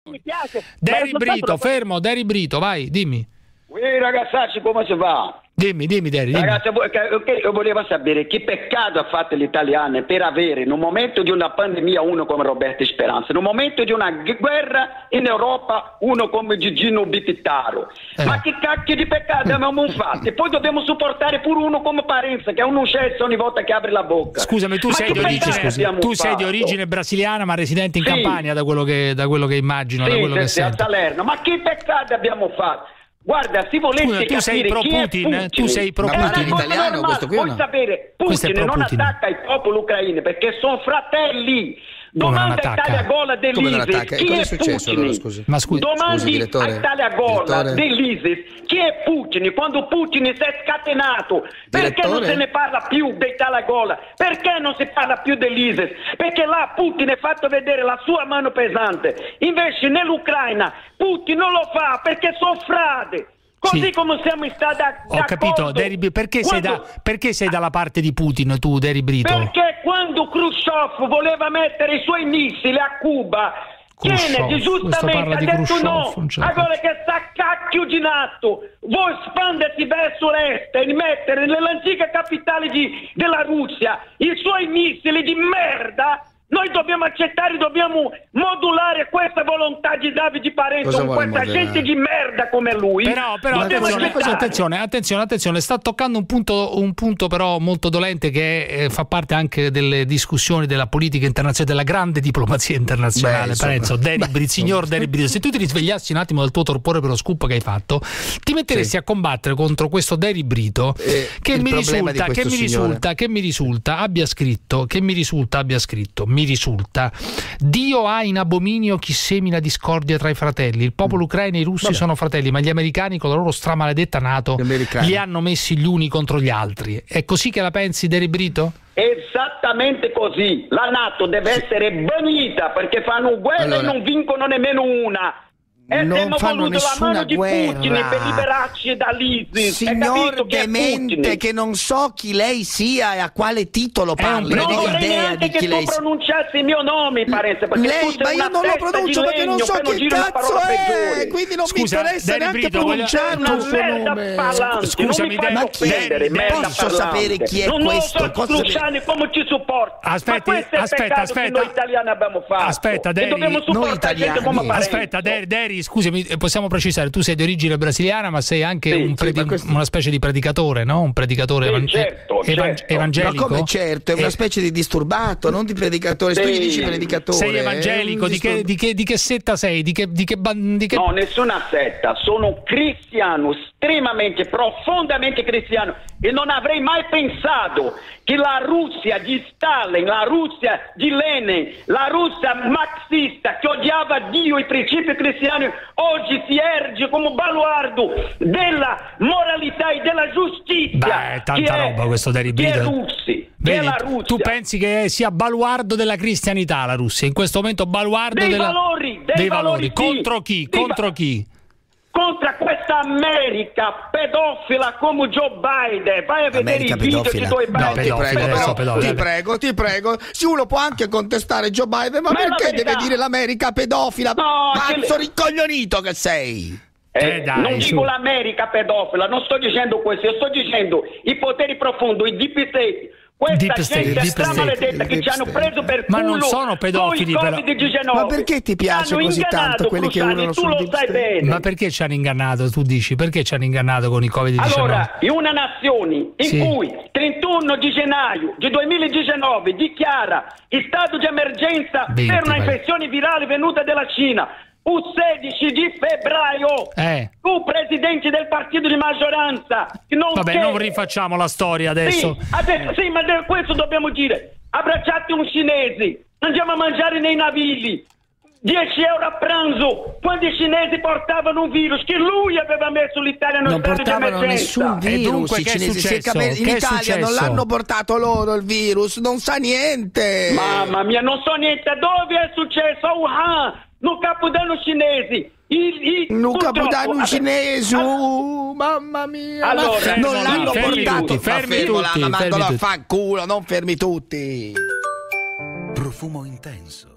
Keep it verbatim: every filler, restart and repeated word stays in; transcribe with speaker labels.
Speaker 1: Mi piace.
Speaker 2: Deri Brito, fermo, Deri Brito, vai, dimmi.
Speaker 1: Ui, ragazzacci, come si va?
Speaker 2: Dimmi, dimmi, Deri. Dimmi.
Speaker 1: Ragazzi, io volevo sapere che peccato ha fatto l'italiano per avere, in un momento di una pandemia, uno come Roberto Speranza, in un momento di una guerra in Europa, uno come Gigino Bititaro. Eh. Ma che cacchio di peccato abbiamo fatto? E poi dobbiamo supportare pure uno come Parenza, che è un uscezzo ogni volta che apre la bocca.
Speaker 2: Scusami, tu, sei di, origine, scusi, tu sei di origine brasiliana, ma residente in sì. Campania, da quello che, da quello che immagino,
Speaker 1: sì,
Speaker 2: da quello
Speaker 1: sì,
Speaker 2: che
Speaker 1: sì, a Salerno. Ma che peccato abbiamo fatto? Guarda, se volesse
Speaker 2: Scusa, tu sei pro Putin, Putin, tu sei pro
Speaker 3: Putin.
Speaker 2: Putin.
Speaker 3: Italiano, questo qui
Speaker 1: puoi
Speaker 3: no?
Speaker 1: sapere, Putin non
Speaker 2: Putin.
Speaker 1: attacca il popolo ucraino perché sono fratelli. Domanda a Italia Gola dell'ISIS chi
Speaker 3: è,
Speaker 1: è
Speaker 3: successo,
Speaker 1: Putin?
Speaker 3: allora, scusi.
Speaker 2: Ma scusi,
Speaker 1: Domandi
Speaker 3: scusi,
Speaker 1: a Italia Gola
Speaker 3: direttore.
Speaker 1: dell'ISIS chi è Putin? Quando Putin si è scatenato, perché
Speaker 3: Direttore?
Speaker 1: non se ne parla più di Italia Gola? Perché non si parla più dell'ISIS? Perché là Putin ha fatto vedere la sua mano pesante. Invece nell'Ucraina Putin non lo fa perché sono frate. Così sì. come siamo stati d'accordo.
Speaker 2: Ho capito, Deri, perché, sei da, perché sei dalla parte di Putin tu, Deri Brito?
Speaker 1: Perché quando Khrushchev voleva mettere i suoi missili a Cuba, Kennedy giustamente ha detto no, allora che sta cacchio di nato, vuoi espandersi verso l'est e mettere nell'antica capitale di, della Russia i suoi missili di merda? Noi dobbiamo accettare, dobbiamo modulare questa volontà di Davide Parenzo con questa moderare? gente di merda come lui.
Speaker 2: Però, però attenzione, attenzione, attenzione, attenzione, sta toccando un punto, un punto però molto dolente che eh, fa parte anche delle discussioni della politica internazionale, della grande diplomazia internazionale. Beh, Parenzo, Deri Brito, signor Deri Brito, se tu ti risvegliassi un attimo dal tuo torpore per lo scoop che hai fatto, ti metteresti sì. a combattere contro questo Deri Brito eh, che, mi risulta, che mi risulta, che mi risulta abbia scritto, che mi risulta abbia scritto. Mi risulta: Dio ha in abominio chi semina discordia tra i fratelli. Il popolo ucraino e i russi Vabbè. sono fratelli, ma gli americani con la loro stramaledetta NATO li hanno messi gli uni contro gli altri. È così che la pensi, Deri Brito?
Speaker 1: Esattamente così. La NATO deve sì. essere banita perché fanno guerra allora. e non vincono nemmeno una. E
Speaker 3: non fanno nessuna
Speaker 1: la mano di
Speaker 3: guerra
Speaker 1: Putin per liberarci dall'ISIS.
Speaker 3: Signor Demente, che non so chi lei sia e a quale titolo parli,
Speaker 1: non
Speaker 3: non ho idea di
Speaker 1: che
Speaker 3: chi
Speaker 1: tu
Speaker 3: lei sia.
Speaker 1: pronunciassi il mio nome, Parenzo, perché
Speaker 3: lei,
Speaker 1: tu
Speaker 3: ma io non lo pronuncio perché non so chi cazzo è, quindi non
Speaker 2: Scusa,
Speaker 3: mi interessa
Speaker 2: Deri
Speaker 3: neanche
Speaker 2: Brito,
Speaker 3: pronunciarlo il suo nome.
Speaker 2: Scusami,
Speaker 3: ma chi è? Posso sapere chi è
Speaker 1: non
Speaker 3: questo?
Speaker 1: Non Luciani come ci supporta.
Speaker 2: Aspetti, aspetta, aspetta.
Speaker 1: Noi italiani abbiamo fatto.
Speaker 2: Aspetta, Deri.
Speaker 1: Dobbiamo supportare gente come Parenzo. Aspetta,
Speaker 2: Deri, Deri, scusami, possiamo precisare, tu sei di origine brasiliana ma sei anche sì, un predi- sì, questo... una specie di predicatore, no? Un predicatore
Speaker 1: sì,
Speaker 2: evan-
Speaker 1: certo,
Speaker 2: evan-
Speaker 1: certo.
Speaker 2: evangelico.
Speaker 3: Ma come certo, è una specie di disturbato, non di predicatore. Sì. Tu gli dici predicatore.
Speaker 2: Sei evangelico, di che, di, che, di che setta sei? Di che, di che, di che...
Speaker 1: No, nessuna setta, sono cristiano, estremamente, profondamente cristiano e non avrei mai pensato che la Russia di Stalin, la Russia di Lenin, la Russia marxista che odiava Dio e i principi cristiani oggi si erge come baluardo della moralità e della giustizia.
Speaker 2: Beh, tanta roba è, questo Deri Brito.
Speaker 1: Che è russi,
Speaker 2: Vedi,
Speaker 1: che è la Russia.
Speaker 2: Tu pensi che sia baluardo della cristianità la Russia? In questo momento baluardo
Speaker 1: dei
Speaker 2: della...
Speaker 1: valori, dei,
Speaker 2: dei
Speaker 1: valori.
Speaker 2: valori. Contro chi?
Speaker 1: Dei
Speaker 2: Contro
Speaker 1: va-
Speaker 2: chi?
Speaker 1: Contro questa America pedofila come Joe Biden. Vai a vedere
Speaker 3: America
Speaker 1: i video
Speaker 3: pedofila.
Speaker 1: di Joe Biden.
Speaker 3: No, ti prego,
Speaker 2: pedofila,
Speaker 3: però,
Speaker 2: pedofila.
Speaker 3: ti prego, ti prego. Se uno può anche contestare Joe Biden, ma,
Speaker 1: Ma
Speaker 3: perché deve dire l'America pedofila?
Speaker 1: No,
Speaker 3: Pazzo
Speaker 1: che...
Speaker 3: ricoglionito che sei!
Speaker 1: Eh,
Speaker 2: eh, dai,
Speaker 1: non
Speaker 2: su.
Speaker 1: dico l'America pedofila, non sto dicendo questo, io sto dicendo i poteri profondi, i deep state. Questa
Speaker 2: Deep state,
Speaker 1: gente
Speaker 2: deep
Speaker 1: stra maledetta
Speaker 3: state,
Speaker 1: che ci hanno
Speaker 3: state.
Speaker 1: preso per
Speaker 2: Ma
Speaker 1: culo.
Speaker 2: non sono pedofili, però.
Speaker 3: Ma perché ti piace
Speaker 1: hanno
Speaker 3: così tanto quelli che urlano
Speaker 1: tu
Speaker 3: sul
Speaker 1: lo
Speaker 3: deep
Speaker 1: sai
Speaker 3: state?
Speaker 1: bene.
Speaker 2: Ma perché ci hanno ingannato, tu dici? Perché ci hanno ingannato con i covid diciannove?
Speaker 1: Allora, in una nazione in
Speaker 2: Sì.
Speaker 1: cui trentuno di gennaio di duemiladiciannove dichiara stato di emergenza
Speaker 2: venti,
Speaker 1: per una
Speaker 2: vai.
Speaker 1: infezione virale venuta dalla Cina, il sedici di febbraio,
Speaker 2: Eh.
Speaker 1: tu presidente del partito di maggioranza, non
Speaker 2: Vabbè,
Speaker 1: che...
Speaker 2: non rifacciamo la storia adesso.
Speaker 1: Sì, adesso, sì, ma questo dobbiamo dire. Abbracciate un cinese, andiamo a mangiare nei navigli, dieci euro a pranzo, quando i cinesi portavano un virus che lui aveva messo l'Italia nello
Speaker 3: Non
Speaker 1: stato di
Speaker 3: portavano
Speaker 1: emergenza.
Speaker 3: nessun virus,
Speaker 2: E dunque,
Speaker 3: i
Speaker 2: che è
Speaker 3: cinesi. Si è
Speaker 2: successo?
Speaker 3: cap- in
Speaker 2: Che è
Speaker 3: Italia non
Speaker 2: successo?
Speaker 3: l'hanno portato loro il virus, non sa niente.
Speaker 1: Mamma mia, non so niente. Dove è successo? A Wuhan, no capodanno cinesi. I, i,
Speaker 3: Un capodanno cinese,
Speaker 1: ah,
Speaker 3: uh, mamma mia,
Speaker 1: allora,
Speaker 3: ma non
Speaker 2: fermi
Speaker 3: l'hanno
Speaker 2: tutti,
Speaker 3: portato.
Speaker 2: fermi
Speaker 3: Ma
Speaker 2: tutti,
Speaker 3: fermo là, ma
Speaker 2: fermi
Speaker 3: mandalo a
Speaker 2: tutti.
Speaker 3: fanculo, non fermi tutti.
Speaker 4: Profumo intenso.